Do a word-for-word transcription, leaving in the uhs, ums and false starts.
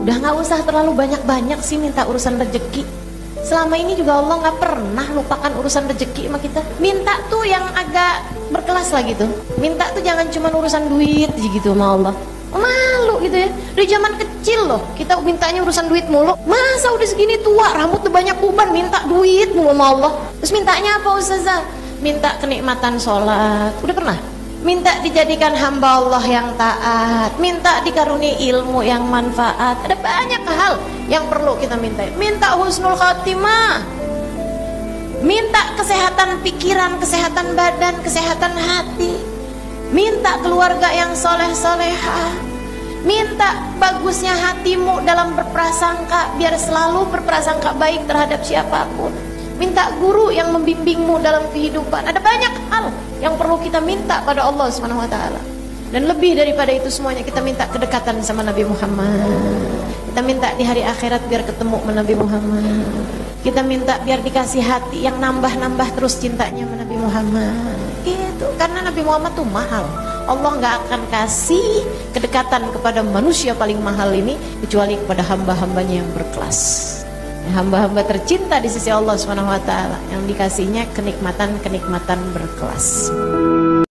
Udah nggak usah terlalu banyak-banyak sih minta urusan rezeki. Selama ini juga Allah nggak pernah lupakan urusan rezeki sama kita. Minta tuh yang agak berkelas lah gitu. Minta tuh jangan cuma urusan duit gitu sama Allah. Malu gitu ya. Dari zaman kecil loh kita mintanya urusan duit mulu. Masa udah segini tua rambut tuh banyak uban minta duit mulu sama Allah. Terus mintanya apa Ustazah? Minta kenikmatan sholat. Udah pernah? Minta dijadikan hamba Allah yang taat, minta dikaruni ilmu yang manfaat. Ada banyak hal yang perlu kita minta. Minta husnul khatimah, minta kesehatan pikiran, kesehatan badan, kesehatan hati, minta keluarga yang soleh-solehah, minta bagusnya hatimu dalam berprasangka, biar selalu berprasangka baik terhadap siapapun. Minta guru yang membimbingmu dalam kehidupan. Ada banyak hal yang perlu kita minta pada Allah subhanahu wa taala. Dan lebih daripada itu semuanya kita minta kedekatan sama Nabi Muhammad. Kita minta di hari akhirat biar ketemu sama Nabi Muhammad. Kita minta biar dikasih hati yang nambah-nambah terus cintanya sama Nabi Muhammad. Itu karena Nabi Muhammad tuh mahal. Allah nggak akan kasih kedekatan kepada manusia paling mahal ini kecuali kepada hamba-hambanya yang berkelas. Hamba-hamba tercinta di sisi Allah subhanahu wa taala yang dikasihnya kenikmatan-kenikmatan berkelas.